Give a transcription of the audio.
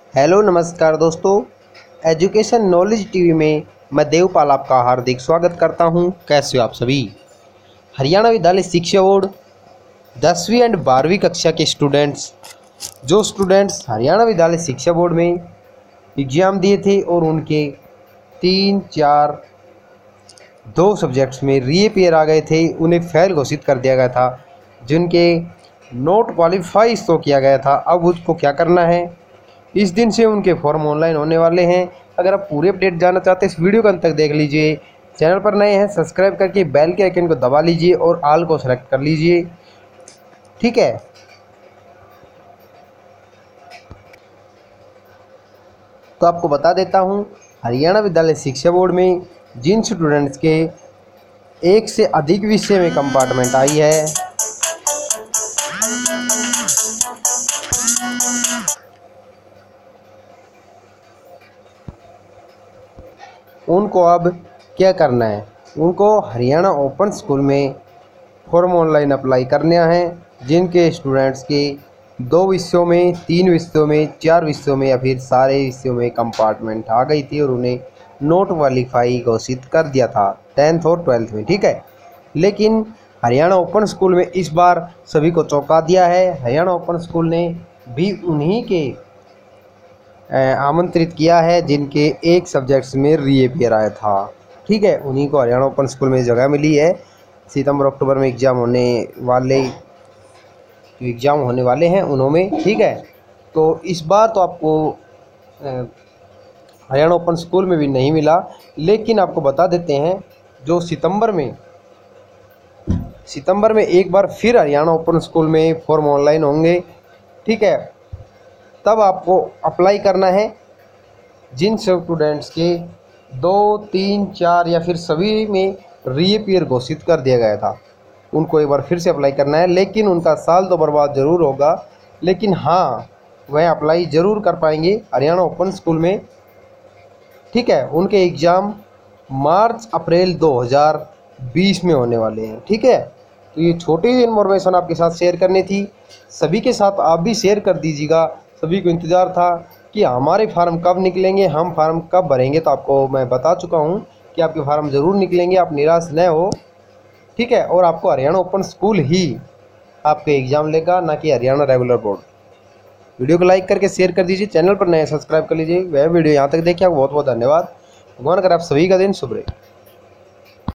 Hello नमस्कार दोस्तों, education knowledge TV में मैं देवपाल आपका हार्दिक स्वागत करता हूं। कैसे हो आप सभी। हरियाणा विद्यालय शिक्षा बोर्ड 10वीं एंड 12वीं कक्षा के स्टूडेंट्स, जो स्टूडेंट्स हरियाणा विद्यालय शिक्षा बोर्ड में एग्ज़ाम दिए थे और उनके 3, 4, 2 सब्जेक्ट्स में रीअपीयर आ गए थे, उन्हें फेल घोषित कर दिया गया था। जिनके नोट क्वालिफाई शो किया गया था, अब उसको क्या करना है, इस दिन से उनके फॉर्म ऑनलाइन होने वाले हैं। अगर आप पूरे अपडेट जानना चाहते हैं इस वीडियो को अंत तक देख लीजिए। चैनल पर नए हैं सब्सक्राइब करके बेल के आइकन को दबा लीजिए और ऑल को सेलेक्ट कर लीजिए, ठीक है। तो आपको बता देता हूं, हरियाणा विद्यालय शिक्षा बोर्ड में जिन स्टूडेंट्स के एक से अधिक विषय में कंपार्टमेंट आई है, उनको अब क्या करना है, उनको हरियाणा ओपन स्कूल में फॉर्म ऑनलाइन अप्लाई करना है। जिनके स्टूडेंट्स के 2 विषयों में, 3 विषयों में, 4 विषयों में या फिर सारे विषयों में कंपार्टमेंट आ गई थी और उन्हें नोट क्वालिफाई घोषित कर दिया था 10th और 12th में, ठीक है। लेकिन हरियाणा ओपन स्कूल में इस बार सभी को चौंका दिया है। हरियाणा ओपन स्कूल ने भी उन्हीं के आमंत्रित किया है जिनके एक सब्जेक्ट्स में रीअपीयर आया था, ठीक है। उन्हीं को हरियाणा ओपन स्कूल में जगह मिली है। सितंबर अक्टूबर में एग्ज़ाम होने वाले हैं उन्होंने, ठीक है। तो इस बार तो आपको हरियाणा ओपन स्कूल में भी नहीं मिला, लेकिन आपको बता देते हैं जो सितंबर में एक बार फिर हरियाणा ओपन स्कूल में फॉर्म ऑनलाइन होंगे, ठीक है। तब आपको अप्लाई करना है। जिन स्टूडेंट्स के 2, 3, 4 या फिर सभी में रीअपीयर घोषित कर दिया गया था, उनको एक बार फिर से अप्लाई करना है। लेकिन उनका साल तो बर्बाद ज़रूर होगा, लेकिन हाँ, वह अप्लाई ज़रूर कर पाएंगे हरियाणा ओपन स्कूल में, ठीक है। उनके एग्ज़ाम मार्च अप्रैल 2020 में होने वाले हैं, ठीक है। तो ये छोटी सी इन्फॉर्मेशन आपके साथ शेयर करनी थी। सभी के साथ आप भी शेयर कर दीजिएगा। सभी को इंतज़ार था कि हमारे फार्म कब निकलेंगे, हम फार्म कब भरेंगे। तो आपको मैं बता चुका हूं कि आपके फार्म ज़रूर निकलेंगे, आप निराश न हो, ठीक है। और आपको हरियाणा ओपन स्कूल ही आपके एग्ज़ाम लेगा, ना कि हरियाणा रेगुलर बोर्ड। वीडियो को लाइक करके शेयर कर दीजिए, चैनल पर नए सब्सक्राइब कर लीजिए। वह वीडियो यहाँ तक देखिए, आपको बहुत बहुत धन्यवाद। भगवान कर आप सभी का दिन शुभ रहे।